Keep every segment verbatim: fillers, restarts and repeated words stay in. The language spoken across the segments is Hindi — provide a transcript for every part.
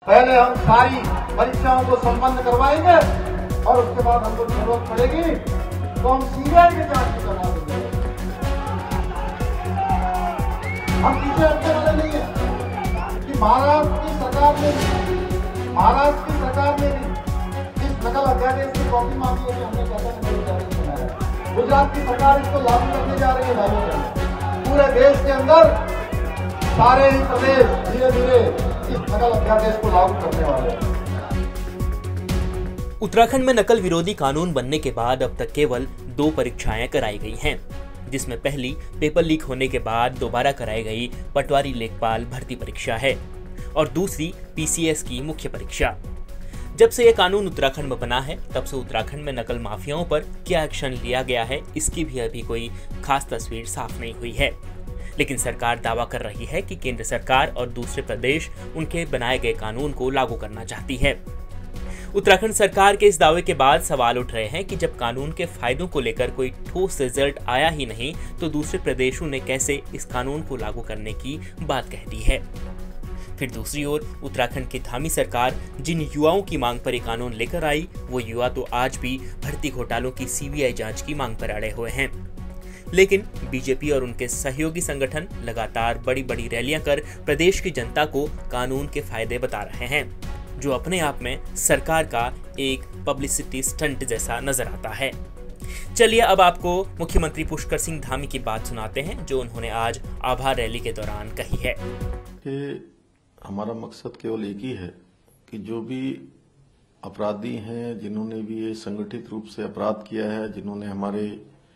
पहले हम सारी परीक्षाओं को संपन्न करवाएंगे और उसके बाद हमको जरूरत पड़ेगी तो हम सीबीआई की जांच भी करवा देंगे। हम पीछे हटने वाले नहीं है कि महाराष्ट्र की सरकार ने महाराष्ट्र की सरकार ने भी इस नकल अध्यादेश की कॉपी मांगी है कि हमने कैसा नकल अध्यादेश बनाया। गुजरात की सरकार इसको लागू करने जा रही है भाइयों बहनों। पूरे देश के अंदर सारे ही प्रदेश धीरे धीरे इस नकल अध्यादेश को लागू करने वाले हैं। उत्तराखंड में नकल विरोधी कानून बनने के बाद अब तक केवल दो परीक्षाएं कराई गई हैं, जिसमें पहली पेपर लीक होने के बाद दोबारा कराई गई पटवारी लेखपाल भर्ती परीक्षा है और दूसरी पीसीएस की मुख्य परीक्षा। जब से यह कानून उत्तराखंड में बना है तब से उत्तराखंड में नकल माफियाओं पर क्या एक्शन लिया गया है, इसकी भी अभी कोई खास तस्वीर साफ नहीं हुई है। लेकिन सरकार दावा कर रही है कि केंद्र सरकार और दूसरे प्रदेश उनके बनाए गए कानून को लागू करना चाहती है। उत्तराखंड सरकार के इस दावे के बाद सवाल उठ रहे हैं कि जब कानून के फायदों को लेकर कोई ठोस रिजल्ट आया ही नहीं तो दूसरे प्रदेशों ने कैसे इस कानून को लागू करने की बात कह दी है। फिर दूसरी ओर उत्तराखंड की धामी सरकार जिन युवाओं की मांग पर ये कानून लेकर आई, वो युवा तो आज भी भर्ती घोटालों की सीबीआई जांच की मांग पर अड़े हुए हैं। लेकिन बीजेपी और उनके सहयोगी संगठन लगातार बड़ी बड़ी रैलियां कर प्रदेश की जनता को कानून के फायदे बता रहे हैं, जो अपने आप में सरकार का एक पब्लिसिटी स्टंट जैसा नजर आता है। चलिए अब आपको मुख्यमंत्री पुष्कर सिंह धामी की बात सुनाते हैं, जो उन्होंने आज आभार रैली के दौरान कही है कि हमारा मकसद केवल एक ही है कि जो भी अपराधी हैं, जिन्होंने भी ये संगठित रूप से अपराध किया है, जिन्होंने हमारे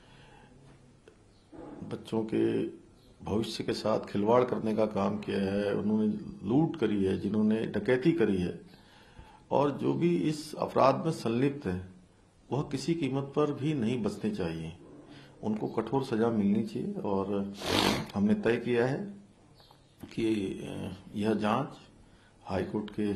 बच्चों के भविष्य के साथ खिलवाड़ करने का काम किया है, उन्होंने लूट करी है, जिन्होंने डकैती करी है और जो भी इस अपराध में संलिप्त है, वह किसी कीमत पर भी नहीं बचने चाहिए। उनको कठोर सजा मिलनी चाहिए और हमने तय किया है कि यह जांच हाईकोर्ट के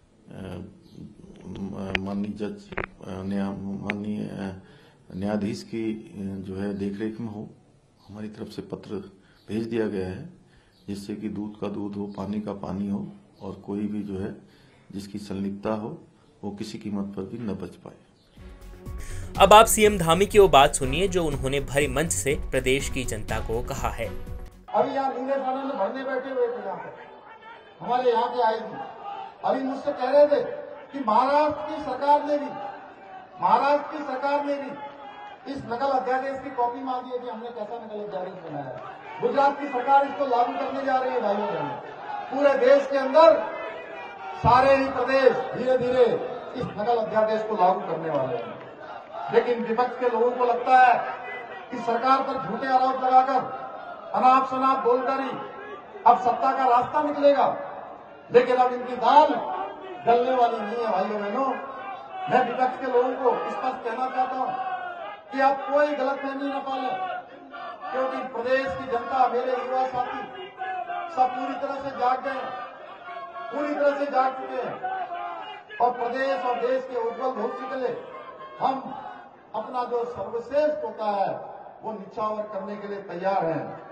माननीय जज माननीय न्यायाधीश की जो है देखरेख में हो। हमारी तरफ से पत्र भेज दिया गया है जिससे कि दूध का दूध हो, पानी का पानी हो और कोई भी जो है जिसकी संलिप्तता हो वो किसी कीमत पर भी न बच पाए। अब आप सीएम धामी की वो बात सुनिए जो उन्होंने भरे मंच से प्रदेश की जनता को कहा है। अभी यहाँ नीले थाने में भरने बैठे हुए थे, यहाँ पे हमारे यहाँ के आई थी, अभी मुझसे कह रहे थे कि महाराष्ट्र की सरकार ने भी महाराष्ट्र की सरकार ने भी इस नकल अध्यादेश की कॉपी मांगी है कि हमने कैसा नकल अध्यादेश बनाया है। गुजरात की सरकार इसको लागू करने जा रही है भाइयों बहनों। पूरे देश के अंदर सारे ही प्रदेश धीरे धीरे इस नकल अध्यादेश को लागू करने वाले हैं। लेकिन विपक्ष के लोगों को लगता है कि सरकार पर झूठे आरोप लगाकर अनाप शनाप बोलकर ही अब सत्ता का रास्ता निकलेगा, लेकिन अब इनकी दाल गलने वाली नहीं है भाइयों बहनों। मैं विपक्ष के लोगों को स्पष्ट कहना चाहता हूं कि आप कोई गलतफहमी न पालें, क्योंकि प्रदेश की जनता, मेरे युवा साथी सब पूरी तरह से जाग गए, पूरी तरह से जाग चुके हैं और प्रदेश और देश के उज्जवल भविष्य के लिए हम अपना जो सर्वश्रेष्ठ होता है वो निछावर करने के लिए तैयार हैं।